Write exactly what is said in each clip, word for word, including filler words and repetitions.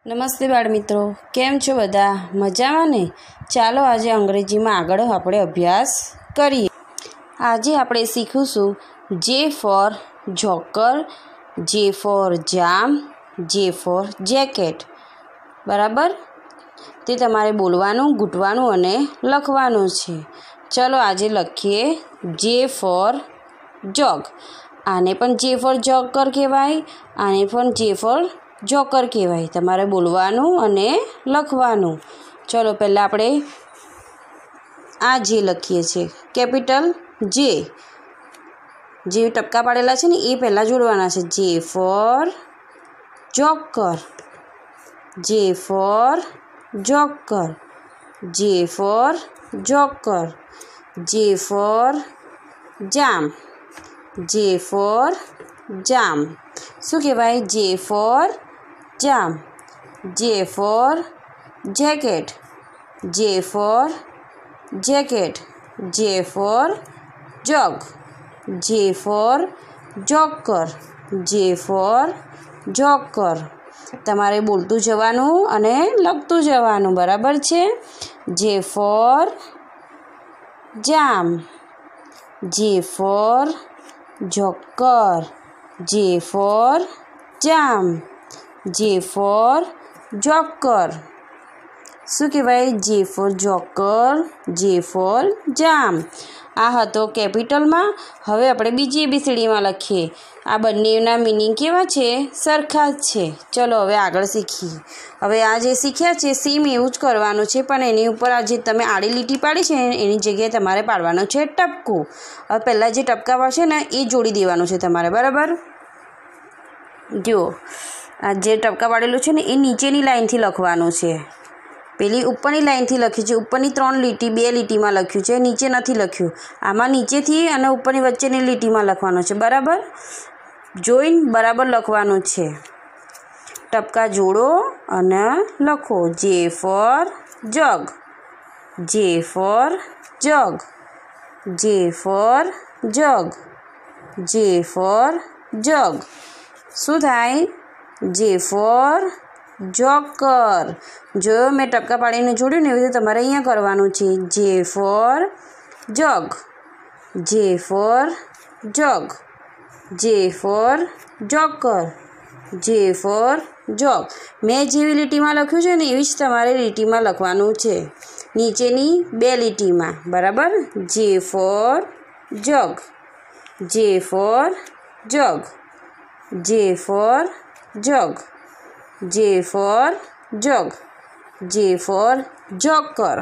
નમસ્તે બાળ મિત્રો, કેમ છો બધા? મજામાં ને? ચાલો આજે અંગ્રેજીમાં આગળ આપણે અભ્યાસ કરીએ. આજે આપણે શીખીશું J for joker, J for jam, J for jacket. બરાબર? તે તમારે બોલવાનું, ઘૂંટવાનું અને લખવાનું છે. ચલો આજે લખીએ જે ફોર જોગ. આને પણ જે ફોર જોકર કહેવાય, આને પણ જે ફોર જોકર કહેવાય. તમારે બોલવાનું અને લખવાનું. ચલો પહેલાં આપણે આ જે લખીએ છીએ કેપિટલ જે, જે ટપકા પાડેલા છે ને એ પહેલાં જોડવાના છે. J for joker, J for joker, J for joker, J for jam, J for jam. શું કહેવાય? J for jam. J for jacket, J for jacket, J for jog, J for joker, J for joker. તમારે બોલતું જવાનું અને લખતું જવાનું. બરાબર છે? J for jam, J for joker, J for jam, J for joker. શું કહેવાય? J for joker, J for jam. આ હતો કેપિટલમાં. હવે આપણે બીજી એબીસીડીમાં લખીએ. આ બંનેના મિનિંગ કેવા છે? સરખા જ છે. ચલો હવે આગળ શીખીએ. હવે આ જે શીખ્યા છે સેમ એવું જ કરવાનું છે, પણ એની ઉપર આ જે તમે આડી લીટી પાડી છે એની જગ્યાએ તમારે પાડવાનો છે ટપકું. હવે પહેલાં જે ટપકા પડશે ને એ જોડી દેવાનું છે તમારે. બરાબર? જુઓ, આ જે ટપકા પાડેલું છે ને એ નીચેની લાઈનથી લખવાનું છે. પેલી ઉપરની લાઈનથી લખી છે. ઉપરની ત્રણ લીટી બે લીટીમાં લખ્યું છે, નીચે નથી લખ્યું. આમાં નીચેથી અને ઉપરની વચ્ચેની લીટીમાં લખવાનું છે. બરાબર? જોઈન બરાબર લખવાનું છે. ટપકા જોડો અને લખો. જે for jug, J for jug, J for jug, J for જગ. શું થાય? J for joker. જો મેં ટપકા પાડીને જોડ્યું ને એવી રીતે તમારે અહીંયા કરવાનું છે. J for jug, J for jug, J for joker, J for જોગ. મેં જેવી લીટીમાં લખ્યું છે ને એવી જ તમારે લીટીમાં લખવાનું છે, નીચેની બે લીટીમાં. બરાબર? જે for jug, J for jug, J for jug, J for jug, J for joker,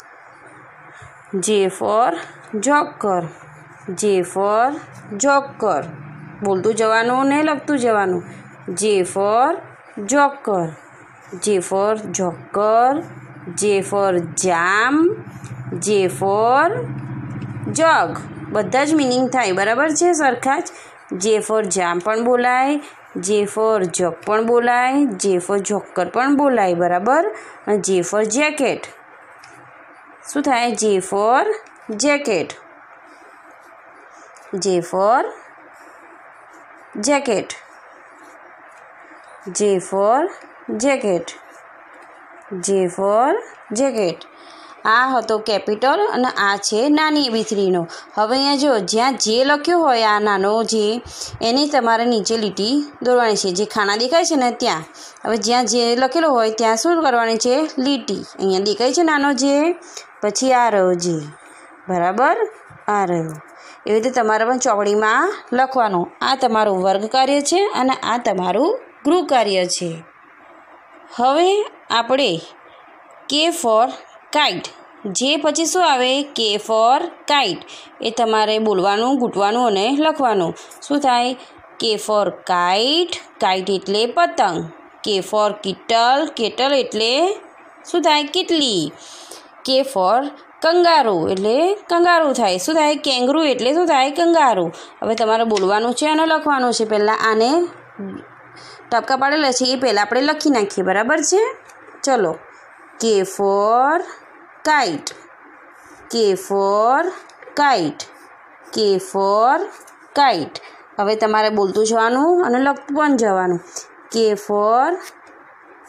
J for joker, J for joker. બોલતું જવાનું ને લખતું જવાનું. J for joker, J for joker, J for jam, J for જગ. બધા જ meaning થાય. બરાબર છે? સરખા જ. જે ફોર જામ પણ બોલાય, જે ફોર જગ પણ બોલાય, જે ફોર જોકર પણ બોલાય. બરાબર? અને જે ફોર જેકેટ. શું થાય? J for jacket, J for jacket, J for jacket, J for jacket. આ હતો કેપિટલ અને આ છે નાની એબીસીડીનો. હવે અહીંયા જો જ્યાં જે લખ્યો હોય આ નાનો જે, એની તમારે નીચે લીટી દોરવાની છે. જે ખાના દેખાય છે ને ત્યાં. હવે જ્યાં જે લખેલું હોય ત્યાં શું કરવાની છે? લીટી. અહીંયા દેખાય છે નાનો જે, પછી આ રહ્યો જે. બરાબર? આ રહ્યો. એવી રીતે તમારે પણ ચોકડીમાં લખવાનું. આ તમારું વર્ગ કાર્ય છે અને આ તમારું ગૃહ કાર્ય છે. હવે આપણે કે ફોર કાઇટ. જે પછી શું આવે? કે ફોર કાઇટ. એ તમારે બોલવાનું, ઘૂંટવાનું અને લખવાનું. શું થાય? કે ફોર કાઇટ. કાઇટ એટલે પતંગ. કે ફોર કિટલ. કેટલ એટલે શું થાય? કીટલી. કે ફોર કંગારૂ એટલે કંગારૂ થાય. શું થાય? કેંગરૂ એટલે શું થાય? કંગારૂ. હવે તમારે બોલવાનું છે અને લખવાનું છે. પહેલાં આને ટપકા પાડેલા છે એ પહેલાં આપણે લખી નાખીએ. બરાબર છે? ચલો. K for kite, K for kite, K for kite. હવે તમારે બોલતું જવાનું અને લખતું પણ જવાનું. K for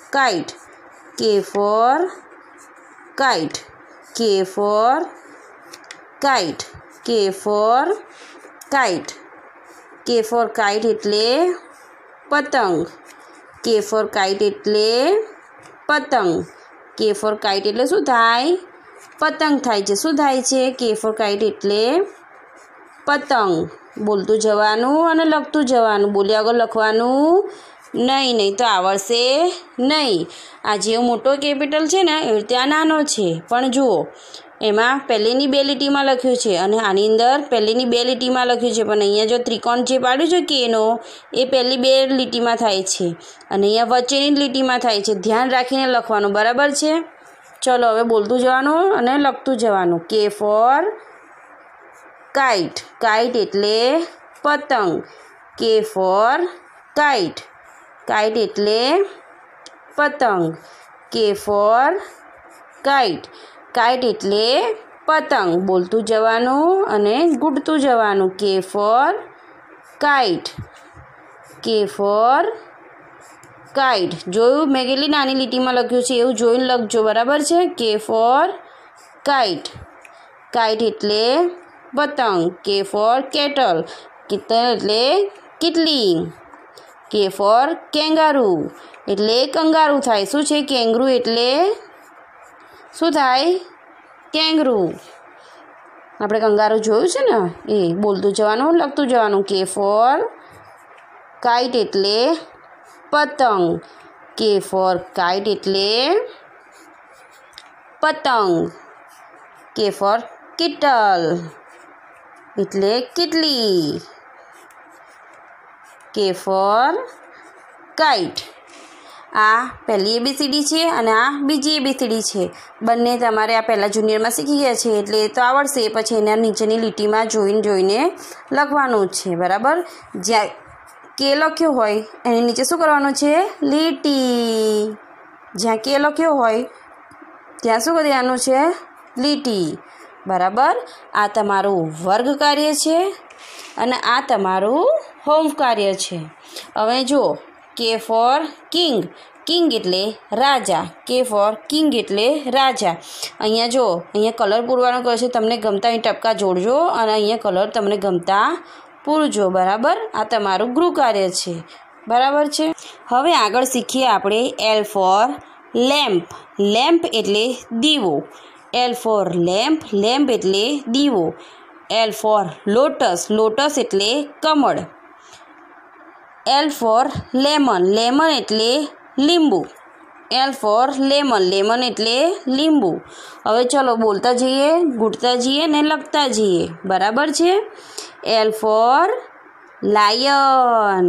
kite. K for kite. K for kite. K for kite. K for kite એટલે પતંગ. K for kite એટલે પતંગ. K for kite એટલે શું થાય? પતંગ થાય છે. શું થાય છે? K for kite એટલે પતંગ. બોલતું જવાનું અને લખતું જવાનું. બોલ્યા વગર લખવાનું નહીં, નહીં તો આવડશે નહીં. આ જે મોટો કેપિટલ છે ને એ રીતે આ નાનો છે. પણ જુઓ એમાં પહેલીની બે લીટીમાં લખ્યું છે અને આની અંદર પહેલીની બે લીટીમાં લખ્યું છે, પણ અહીંયા જો ત્રિકોણ જે પાડ્યું છે કેનો એ પહેલી બે લીટીમાં થાય છે અને અહીંયા વચ્ચેની લીટીમાં થાય છે. ધ્યાન રાખીને લખવાનું. બરાબર છે? ચલો હવે બોલતું જવાનું અને લખતું જવાનું. K for kite. Kite એટલે પતંગ. K for kite. Kite એટલે પતંગ. K for kite. Kite એટલે પતંગ. બોલતું જવાનું અને ગુડતું જવાનું. K for kite. K for kite. જોયું મેં કેટલી નાની લીટીમાં લખ્યું છે એવું જોઈને લખજો. બરાબર છે? K for kite. Kite એટલે પતંગ. K for kettle. kettle એટલે કેટલી. K for kangaroo એટલે કંગારૂ થાય. શું છે? કેંગરૂ એટલે શું થાય? કેંગરૂ. આપણે કંગારૂ જોયું છે ને એ. બોલતું જવાનું લખતું જવાનું. K for kite એટલે પતંગ. K for kite એટલે પતંગ. K for kettle એટલે કેટલી. K for kite. આ પહેલી એબીસીડી છે અને આ બીજી એબીસીડી છે. બંને તમારે આ પહેલાં જુનિયરમાં શીખી ગયા છે એટલે એ તો આવડશે. પછી એના નીચેની લીટીમાં જોઈને જોઈને લખવાનું જ છે. બરાબર? જ્યાં કે લખ્યો હોય એની નીચે શું કરવાનું છે? લીટી. જ્યાં કે લખ્યો હોય ત્યાં શું કરી દેવાનું છે? લીટી. બરાબર? આ તમારું વર્ગ કાર્ય છે અને આ તમારું હોમ કાર્ય છે. હવે જુઓ K for king. કિંગ એટલે રાજા. K for કિંગ એટલે રાજા. અહીંયા જો અહીંયા કલર પૂરવાનો કહે છે. તમને ગમતા અહીં ટપકા જોડજો અને અહીંયા કલર તમને ગમતા પૂરજો. બરાબર? આ તમારું ગૃહ કાર્ય છે. બરાબર છે? હવે આગળ શીખીએ આપણે L for લેમ્પ. લેમ્પ એટલે દીવો. L for lamp. લેમ્પ એટલે દીવો. L for lotus. લોટસ એટલે કમળ. L for lemon. લેમન એટલે લીંબુ. L for lemon. લેમન એટલે લીંબુ. હવે ચલો બોલતા જઈએ, ગુડતા જઈએ ને લખતા જઈએ. બરાબર છે? L for lion.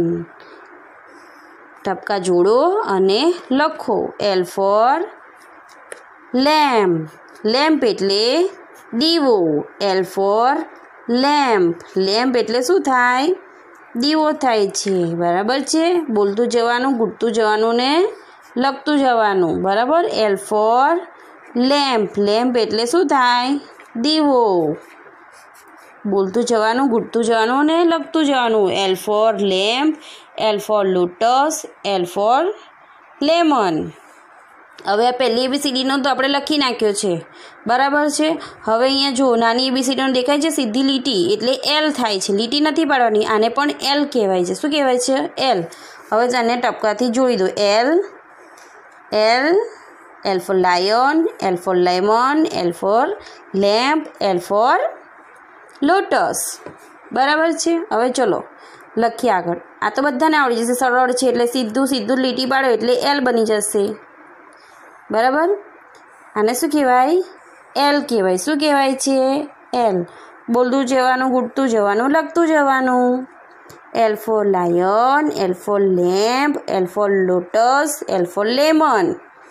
ટપકા જોડો અને લખો. L for lamp. લેમ્પ એટલે દીવો. L for lamp. લેમ્પ એટલે શું થાય? દીવો થાય છે. બરાબર છે? બોલતું જવાનું, ગુડતું જવાનું ને લખતું જવાનું. બરાબર? L for lamp. લેમ્પ એટલે શું થાય? દીવો. બોલતું જવાનું, ગુડતું જવાનું ને લખતું જવાનું. L for lamp. L for lotus. L for lemon. હવે આ પહેલી એબીસીડીનો તો આપણે લખી નાખ્યો છે. બરાબર છે? હવે અહીંયા જો નાની એબીસીડીનો દેખાય છે સીધી લીટી એટલે એલ થાય છે. લીટી નથી પાડવાની. આને પણ એલ કહેવાય છે. શું કહેવાય છે? એલ. હવે આને ટપકાથી જોડી દો. L L L for lion. L for lemon. L for lamp. L for lotus. બરાબર છે? હવે ચલો લખીએ આગળ. આ તો બધાને આવડી જશે. સરળ છે એટલે સીધું સીધું લીટી પાડો એટલે એલ બની જશે. બરાબર? આને શું કહેવાય? એલ કહેવાય. શું કહેવાય છે? એલ. બોલતું જવાનું, ગુડતું જવાનું, લખતું જવાનું. L for lion. L for lamp. L for lotus. L for lemon.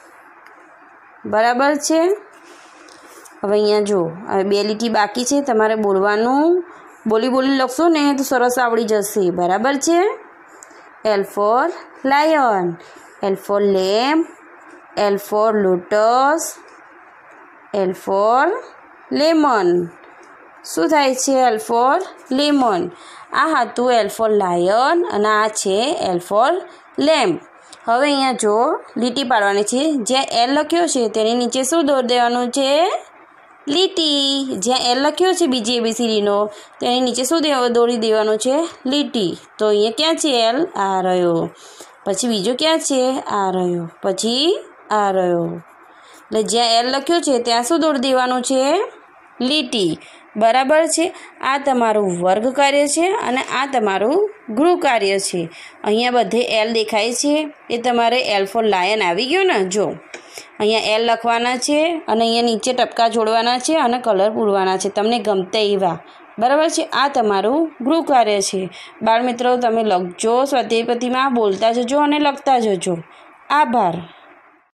બરાબર છે? હવે અહીંયા જો હવે બે લીટી બાકી છે. તમારે બોલવાનું. બોલી બોલી લખશો ને તો સરસ આવડી જશે. બરાબર છે? L for lion. L for lamp. L for lotus. L for lemon. શું થાય છે? L for lemon. આ હતું L for lion અને આ છે L for lamp. હવે અહીંયા જો લીટી પાડવાની છે, જ્યાં એલ લખ્યો છે તેની નીચે શું દોરી દેવાનું છે? લીટી. જ્યાં એલ લખ્યો છે બીજી એબીસીડીનો તેની નીચે શું દોરી દેવાનું છે? લીટી. તો અહીંયા ક્યાં છે એલ? આ રહ્યો. પછી બીજો ક્યાં છે? આ રહ્યો. પછી આ રહ્યો. એટલે જ્યાં એલ લખ્યો છે ત્યાં શું દોરી દેવાનું છે? લીટી. બરાબર છે. આ તમારું વર્ગ કાર્ય છે અને આ તમારું ગૃહ કાર્ય છે. અહીંયા બધે એલ દેખાય છે, એ તમારે એલ ફોર લાયન આવી ગયો ને. જો અહીંયા એલ લખવાના છે અને અહીંયા નીચે ટપકા જોડવાના છે અને કલર પૂરવાના છે તમને ગમતા એવા. બરાબર છે. આ તમારું ગૃહ કાર્ય છે. બાળ મિત્રો તમે લખજો, સ્વાધ્યાય પોથીમાં બોલતા જજો અને લખતા જજો. આભાર.